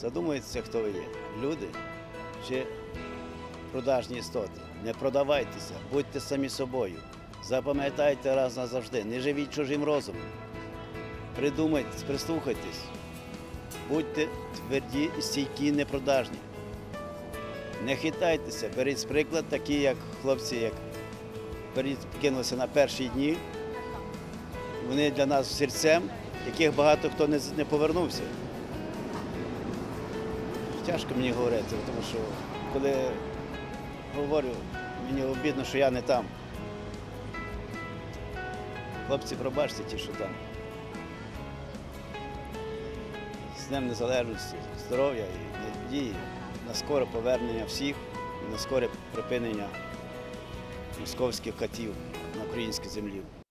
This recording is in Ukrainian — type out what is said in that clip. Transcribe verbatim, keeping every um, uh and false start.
Задумайтеся, хто ви є. Люди чи продажні істоти. Не продавайтеся, будьте самі собою. Запам'ятайте раз назавжди, не живіть чужим розумом. Придумайтесь, прислухайтесь. Будьте тверді, стійкі, непродажні. Не хитайтеся, беріть приклад, такі як хлопці, як кинулися на перші дні. Вони для нас серцем, яких багато хто не, не повернувся. Тяжко мені говорити, тому що коли говорю, мені обідно, що я не там. Хлопці, пробачте ті, що там. З Днем Незалежності, здоров'я і надії на скоре повернення всіх і на скоре припинення московських катів на українській землі.